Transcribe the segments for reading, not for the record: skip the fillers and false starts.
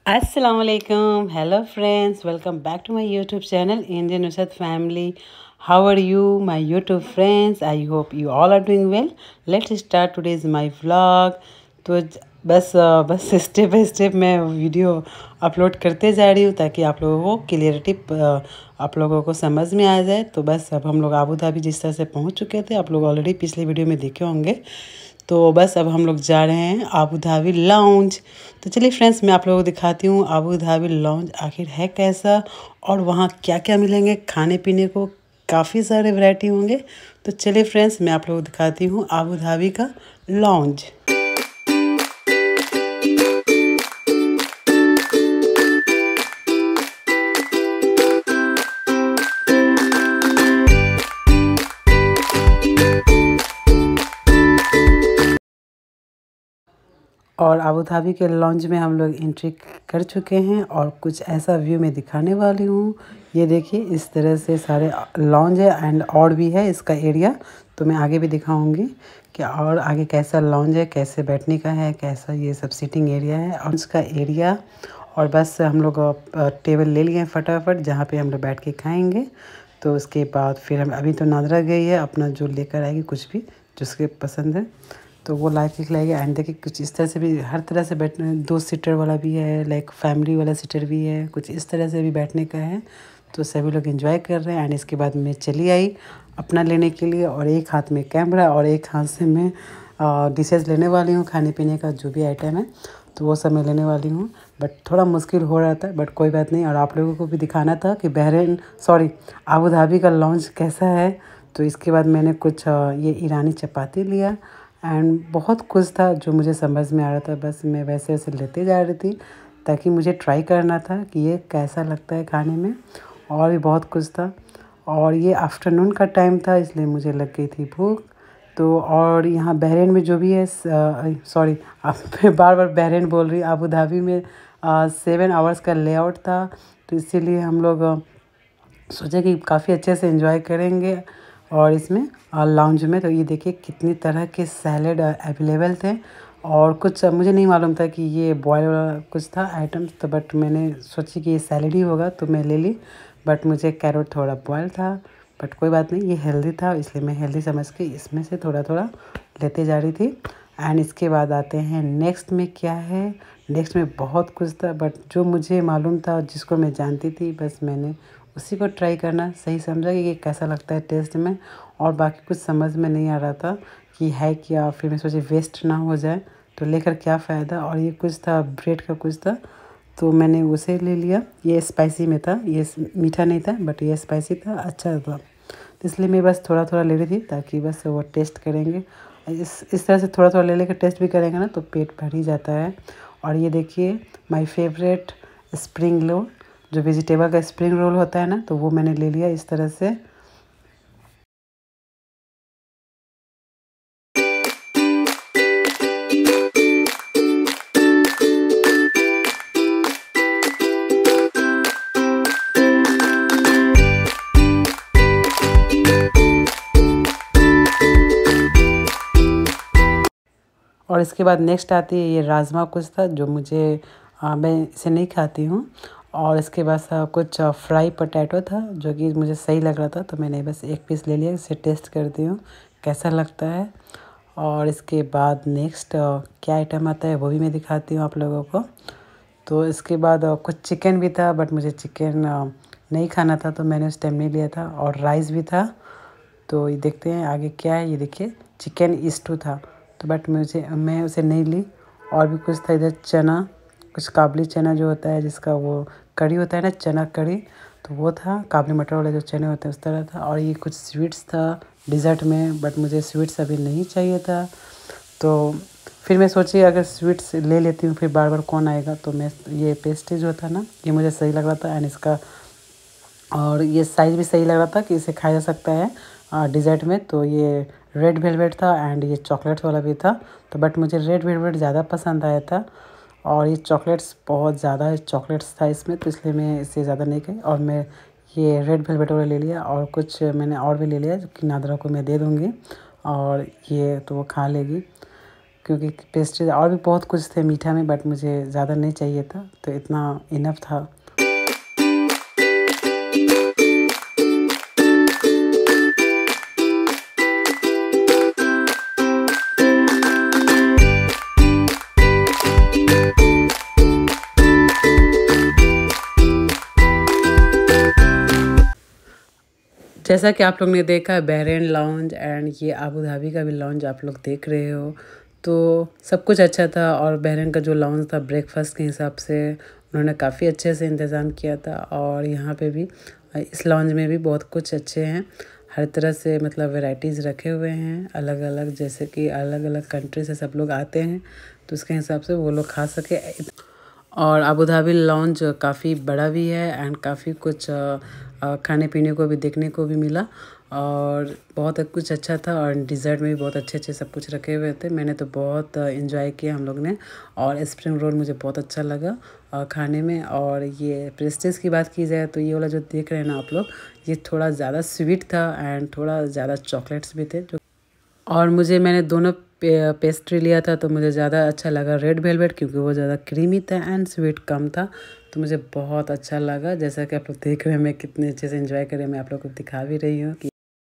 Assalamualaikum. Hello friends. Welcome back to my YouTube channel Indian Nusrat Family. How are you my YouTube friends? I hope you all are doing well. Let's start today's my vlog. तो बस step by step मैं video upload करते जा रही हूँ ताकि आप लोगों को क्लियरिटी आप लोगों को समझ में आ जाए। तो बस अब हम लोग आबू धाबी जिस तरह से पहुँच चुके थे, आप लोग ऑलरेडी पिछले वीडियो में देखे होंगे। तो बस अब हम लोग जा रहे हैं आबू धाबी लाउंज। तो चलिए फ्रेंड्स, मैं आप लोगों को दिखाती हूँ आबू धाबी लाउंज आखिर है कैसा और वहाँ क्या क्या मिलेंगे खाने पीने को। काफ़ी सारे वैरायटी होंगे। तो चलिए फ्रेंड्स, मैं आप लोगों को दिखाती हूँ आबू धाबी का लाउंज। और आबू धाबी के लॉन्ज में हम लोग एंट्री कर चुके हैं और कुछ ऐसा व्यू मैं दिखाने वाली हूँ। ये देखिए, इस तरह से सारे लॉन्ज है एंड और भी है इसका एरिया। तो मैं आगे भी दिखाऊंगी कि और आगे कैसा लॉन्ज है, कैसे बैठने का है, कैसा ये सब सीटिंग एरिया है और इसका एरिया। और बस हम लोग टेबल ले लिए हैं फटाफट, जहाँ पे हम लोग बैठ के खाएँगे। तो उसके बाद फिर हम अभी तो नादरा गई है, अपना जो लेकर आएगी कुछ भी जिसके पसंद है तो वो ला के खिलाएगा। एंड देखिए कुछ इस तरह से भी, हर तरह से बैठने, 2 सीटर वाला भी है, लाइक फैमिली वाला सीटर भी है, कुछ इस तरह से भी बैठने का है। तो सभी लोग एंजॉय कर रहे हैं। एंड इसके बाद मैं चली आई अपना लेने के लिए, और एक हाथ में कैमरा और एक हाथ से मैं डिशेज़ लेने वाली हूँ, खाने पीने का जो भी आइटम है तो वो सब मैं लेने वाली हूँ। बट थोड़ा मुश्किल हो रहा था, बट कोई बात नहीं। और आप लोगों को भी दिखाना था कि आबू धाबी का लॉन्च कैसा है। तो इसके बाद मैंने कुछ ये ईरानी चपाती लिया एंड बहुत कुछ था जो मुझे समझ में आ रहा था। बस मैं वैसे वैसे लेते जा रही थी ताकि मुझे ट्राई करना था कि ये कैसा लगता है खाने में। और भी बहुत कुछ था और ये आफ्टरनून का टाइम था, इसलिए मुझे लग गई थी भूख। तो और यहाँ बहरीन में जो भी है, सॉरी अब मैं बार बार बहरीन बोल रही, आबू धाबी में 7 आवर्स का लेआउट था। तो इसीलिए हम लोग सोचे कि काफ़ी अच्छे से एंजॉय करेंगे। और इसमें लाउंज में तो ये देखिए कितनी तरह के सैलेड अवेलेबल थे। और कुछ मुझे नहीं मालूम था कि ये बॉयल वाला कुछ था आइटम्स, तो बट मैंने सोची कि ये सैलेड ही होगा तो मैं ले ली। बट मुझे कैरेट थोड़ा बॉयल था, बट कोई बात नहीं, ये हेल्दी था इसलिए मैं हेल्दी समझ के इसमें से थोड़ा थोड़ा लेते जा रही थी। एंड इसके बाद आते हैं नेक्स्ट में क्या है। नेक्स्ट में बहुत कुछ था, बट जो मुझे मालूम था जिसको मैं जानती थी बस मैंने उसी को ट्राई करना सही समझा कि ये कैसा लगता है टेस्ट में। और बाकी कुछ समझ में नहीं आ रहा था कि है क्या। फिर मैं सोची वेस्ट ना हो जाए तो लेकर क्या फ़ायदा। और ये कुछ था ब्रेड का कुछ था, तो मैंने उसे ले लिया। ये स्पाइसी में था, ये मीठा नहीं था बट ये स्पाइसी था, अच्छा था। तो इसलिए मैं बस थोड़ा थोड़ा ले रही थी ताकि बस वो टेस्ट करेंगे। इस तरह से थोड़ा थोड़ा ले लेकर टेस्ट भी करेंगे ना तो पेट भर ही जाता है। और ये देखिए माय फेवरेट स्प्रिंग रोल, जो वेजिटेबल का स्प्रिंग रोल होता है ना, तो वो मैंने ले लिया इस तरह से। और इसके बाद नेक्स्ट आती है ये राजमा कुछ था जो मुझे मैं इसे नहीं खाती हूँ। और इसके बाद कुछ फ्राई पोटैटो था जो कि मुझे सही लग रहा था, तो मैंने बस एक पीस ले लिया, इसे टेस्ट करती हूँ कैसा लगता है। और इसके बाद नेक्स्ट क्या आइटम आता है वो भी मैं दिखाती हूँ आप लोगों को। तो इसके बाद कुछ चिकन भी था, बट मुझे चिकन नहीं खाना था तो मैंने उस टाइम नहीं लिया था। और राइस भी था। तो ये देखते हैं आगे क्या है। ये देखिए चिकन स्टू था, तो बट मैं उसे नहीं ली। और भी कुछ था इधर, चना, कुछ काबली चना जो होता है जिसका वो कड़ी होता है ना, चना कड़ी, तो वो था। काबली मटर वाले जो चने होते हैं उस तरह था। और ये कुछ स्वीट्स था डिज़र्ट में, बट मुझे स्वीट्स अभी नहीं चाहिए था। तो फिर मैं सोची अगर स्वीट्स ले लेती हूँ फिर बार बार कौन आएगा, तो मैं ये पेस्ट्री जो था ना ये मुझे सही लग रहा था। एंड इसका और ये साइज़ भी सही लग रहा था कि इसे खाया जा सकता है डिज़र्ट में। तो ये रेड वेलवेट था एंड ये चॉकलेट्स वाला भी था। तो बट मुझे रेड वेलवेट ज़्यादा पसंद आया था और ये चॉकलेट्स बहुत ज़्यादा चॉकलेट्स था इसमें, तो इसलिए मैं इसे ज़्यादा नहीं खाई। और मैं ये रेड वेलवेट वाला ले लिया और कुछ मैंने और भी ले लिया जो कि नादरा को मैं दे दूँगी और ये तो वो खा लेगी। क्योंकि पेस्ट्री और भी बहुत कुछ थे मीठा में, बट मुझे ज़्यादा नहीं चाहिए था, तो इतना इनफ था। जैसा कि आप लोग ने देखा बहरीन लाउंज एंड ये अबू धाबी का भी लाउंज आप लोग देख रहे हो, तो सब कुछ अच्छा था। और बहरीन का जो लाउंज था ब्रेकफास्ट के हिसाब से उन्होंने काफ़ी अच्छे से इंतज़ाम किया था। और यहाँ पे भी इस लाउंज में भी बहुत कुछ अच्छे हैं, हर तरह से मतलब वैरायटीज़ रखे हुए हैं अलग अलग, जैसे कि अलग अलग कंट्री से सब लोग आते हैं तो उसके हिसाब से वो लोग खा सके। और अबू धाबी लाउंज काफ़ी बड़ा भी है एंड काफ़ी कुछ खाने पीने को भी देखने को भी मिला और बहुत कुछ अच्छा था। और डिज़र्ट में भी बहुत अच्छे अच्छे सब कुछ रखे हुए थे, मैंने तो बहुत एंजॉय किया हम लोग ने। और स्प्रिंग रोल मुझे बहुत अच्छा लगा खाने में। और ये प्रेस्टीज की बात की जाए तो ये वाला जो देख रहे हैं ना आप लोग, ये थोड़ा ज़्यादा स्वीट था एंड थोड़ा ज़्यादा चॉकलेट्स भी थे। और मैंने दोनों पेस्ट्री लिया था तो मुझे ज़्यादा अच्छा लगा रेड वेलवेट, क्योंकि वो ज़्यादा क्रीमी था एंड स्वीट कम था, तो मुझे बहुत अच्छा लगा। जैसा कि आप लोग देख रहे हैं मैं कितने अच्छे से एंजॉय कर रही हूँ, मैं आप लोग को दिखा भी रही हूँ कि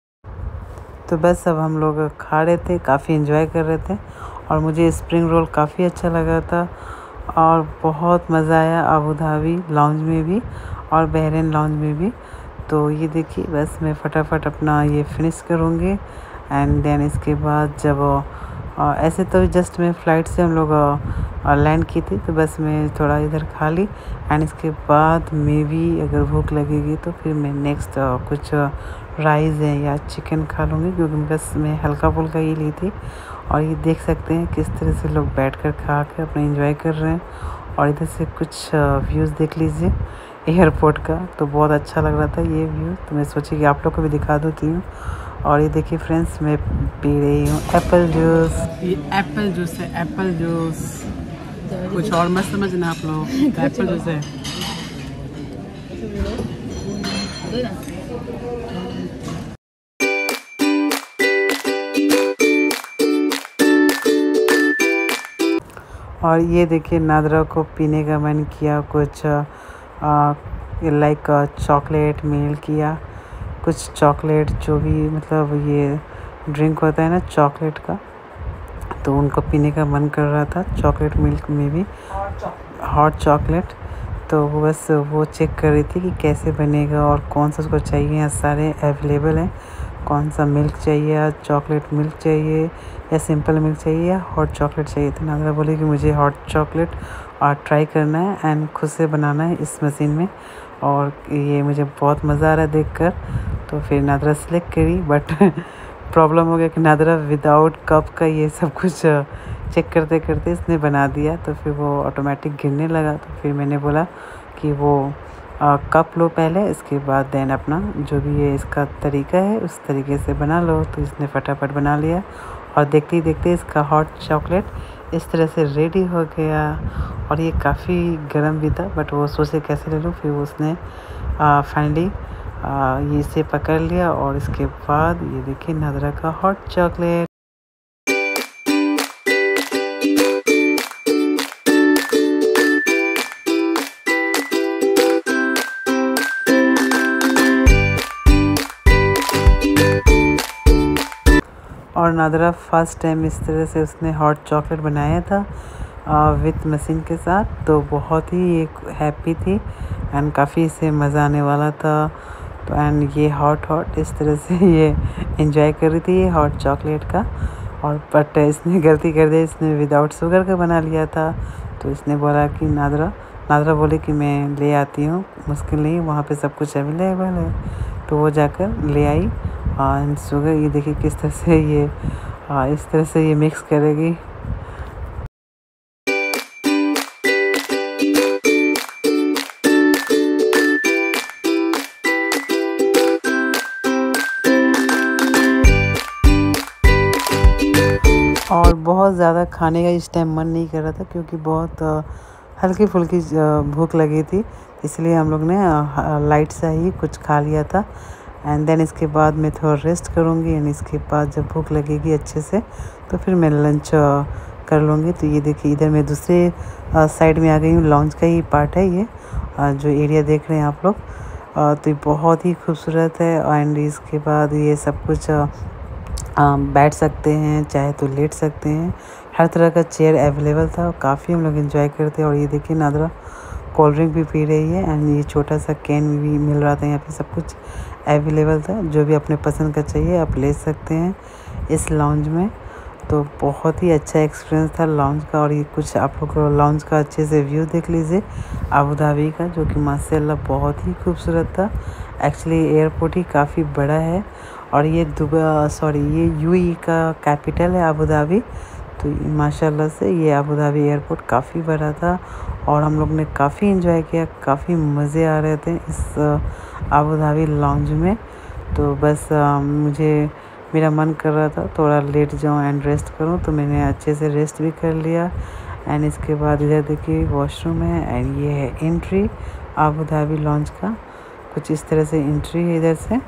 तो बस अब हम लोग खा रहे थे, काफ़ी एंजॉय कर रहे थे। और मुझे स्प्रिंग रोल काफ़ी अच्छा लगा था और बहुत मज़ा आया अबू धाबी लाउंज में भी और बहरीन लाउंज में भी। तो ये देखिए बस मैं फटाफट अपना ये फिनिश करूँगी एंड देन इसके बाद जब ऐसे तो जस्ट मैं फ़्लाइट से हम लोग लैंड की थी, तो बस मैं थोड़ा इधर खा ली एंड इसके बाद मे भी अगर भूख लगेगी तो फिर मैं नेक्स्ट कुछ राइस है या चिकन खा लूँगी, क्योंकि बस मैं हल्का फुल्का ही ली थी। और ये देख सकते हैं किस तरह से लोग बैठकर खा के अपना एंजॉय कर रहे हैं। और इधर से कुछ व्यूज़ देख लीजिए एयरपोर्ट का, तो बहुत अच्छा लग रहा था ये व्यू, तो मैं सोची कि आप लोग को भी दिखा देती हूँ। और ये देखिए फ्रेंड्स मैं पी रही हूँ एप्पल जूस। ये एप्पल जूस है, एप्पल जूस, कुछ और मत समझना आप लोग, एप्पल जूस है। और ये देखिए नादरा को पीने का मन किया, कुछ लाइक चॉकलेट मिल्क किया, कुछ चॉकलेट जो भी मतलब ये ड्रिंक होता है ना चॉकलेट का, तो उनको पीने का मन कर रहा था। चॉकलेट मिल्क में भी हॉट चॉकलेट, तो वो बस वो चेक कर रही थी कि कैसे बनेगा और कौन सा उसको चाहिए। यहाँ सारे अवेलेबल हैं, कौन सा मिल्क चाहिए या चॉकलेट मिल्क चाहिए या सिंपल मिल्क चाहिए या हॉट चॉकलेट चाहिए। तो नादरा बोली कि मुझे हॉट चॉकलेट और ट्राई करना है एंड खुद से बनाना है इस मशीन में, और ये मुझे बहुत मज़ा आ रहा है देखकर। तो फिर नादरा सेलेक्ट करी, बट प्रॉब्लम हो गया कि नादरा विदाउट कप का ये सब कुछ चेक करते करते इसने बना दिया, तो फिर वो ऑटोमेटिक गिरने लगा। तो फिर मैंने बोला कि वो कप लो पहले, इसके बाद देन अपना जो भी ये इसका तरीका है उस तरीके से बना लो। तो इसने फटाफट बना लिया और देखते ही देखते इसका हॉट चॉकलेट इस तरह से रेडी हो गया। और ये काफ़ी गर्म भी था, बट वो सोचे कैसे ले लूँ, फिर उसने फाइनली ये इसे पकड़ लिया। और इसके बाद ये देखिए नादरा का हॉट चॉकलेट। और नादरा फर्स्ट टाइम इस तरह से उसने हॉट चॉकलेट बनाया था विथ मशीन के साथ, तो बहुत ही एक हैप्पी थी एंड काफ़ी इसे मज़ा आने वाला था। तो एंड ये हॉट इस तरह से ये एंजॉय कर रही थी ये हॉट चॉकलेट का। और बट इसने गलती कर दी, इसने विदाउट शुगर का बना लिया था। तो इसने बोला कि नादरा बोली कि मैं ले आती हूँ, मुश्किल नहीं, वहाँ पे सब कुछ अवेलेबल है। तो वो जाकर ले आई एंड शुगर ये देखिए किस तरह से ये इस तरह से ये मिक्स करेगी। और बहुत ज़्यादा खाने का इस टाइम मन नहीं कर रहा था, क्योंकि बहुत हल्की फुल्की भूख लगी थी, इसलिए हम लोग ने लाइट सा ही कुछ खा लिया था। एंड देन इसके बाद मैं थोड़ा रेस्ट करूँगी एंड इसके बाद जब भूख लगेगी अच्छे से तो फिर मैं लंच कर लूँगी। तो ये देखिए इधर मैं दूसरे साइड में आ गई हूँ। लॉन्च का ही पार्ट है ये, जो एरिया देख रहे हैं आप लोग। तो ये बहुत ही खूबसूरत है। एंड इसके बाद ये सब कुछ बैठ सकते हैं, चाहे तो लेट सकते हैं। हर तरह का चेयर अवेलेबल था और काफ़ी हम लोग एंजॉय करते हैं। और ये देखिए नादरा कोल्ड ड्रिंक भी पी रही है एंड ये छोटा सा कैन भी मिल रहा था। यहाँ पे सब कुछ अवेलेबल था, जो भी अपने पसंद का चाहिए आप ले सकते हैं इस लाउंज में। तो बहुत ही अच्छा एक्सपीरियंस था लाउंज का। और ये कुछ आप लोग लाउंज का अच्छे से व्यू देख लीजिए अबू धाबी का, जो कि माशाल्लाह बहुत ही खूबसूरत था। एक्चुअली एयरपोर्ट ही काफ़ी बड़ा है और ये ये यूएई का कैपिटल है अबू धाबी। तो माशाल्लाह से ये अबू धाबी एयरपोर्ट काफ़ी बड़ा था और हम लोग ने काफ़ी एंजॉय किया, काफ़ी मज़े आ रहे थे इस अबू धाबी लाउंज में। तो बस मेरा मन कर रहा था थोड़ा लेट जाऊं एंड रेस्ट करूं, तो मैंने अच्छे से रेस्ट भी कर लिया। एंड इसके बाद इधर देखिए वॉशरूम है एंड ये है एंट्री अबू धाबी लॉन्च का। कुछ इस तरह से एंट्री है इधर से।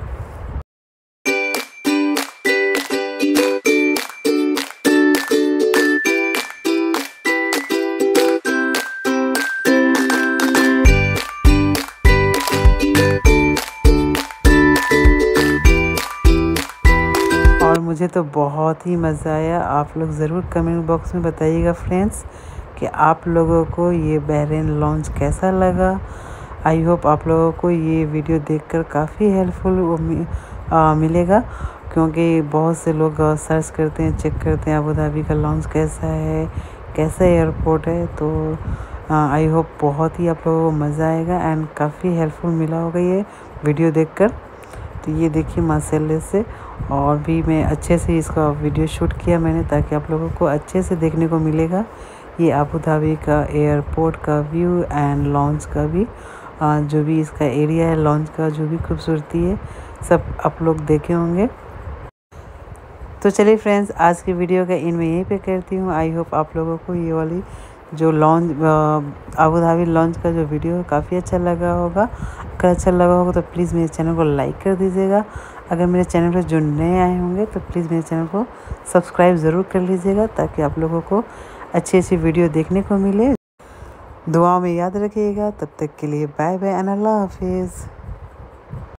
मुझे तो बहुत ही मज़ा आया। आप लोग ज़रूर कमेंट बॉक्स में बताइएगा फ्रेंड्स कि आप लोगों को ये बहरीन लॉन्च कैसा लगा। आई होप आप लोगों को ये वीडियो देखकर काफ़ी हेल्पफुल मिलेगा, क्योंकि बहुत से लोग सर्च करते हैं, चेक करते हैं अबू धाबी का लॉन्च कैसा है, कैसा एयरपोर्ट है। तो आई होप बहुत ही आप लोगों को मज़ा आएगा एंड काफ़ी हेल्पफुल मिला होगा ये वीडियो देखकर। तो ये देखिए माशाल्लाह से, और भी मैं अच्छे से इसका वीडियो शूट किया मैंने, ताकि आप लोगों को अच्छे से देखने को मिलेगा ये अबू धाबी का एयरपोर्ट का व्यू एंड लॉन्च का भी, जो भी इसका एरिया है लॉन्च का, जो भी खूबसूरती है सब आप लोग देखे होंगे। तो चलिए फ्रेंड्स, आज की वीडियो का इन मैं यहीं पे करती हूँ। आई होप आप लोगों को ये वाली जो लॉन्च अबू धाबी लॉन्च का जो वीडियो है काफ़ी अच्छा लगा होगा। अगर अच्छा लगा होगा तो प्लीज़ मेरे चैनल को लाइक कर दीजिएगा। अगर मेरे चैनल पर जो नए आए होंगे तो प्लीज़ मेरे चैनल को सब्सक्राइब ज़रूर कर लीजिएगा, ताकि आप लोगों को अच्छी अच्छी वीडियो देखने को मिले। दुआओं में याद रखिएगा। तब तक के लिए बाय बाय एंड अल्लाह हाफिज़।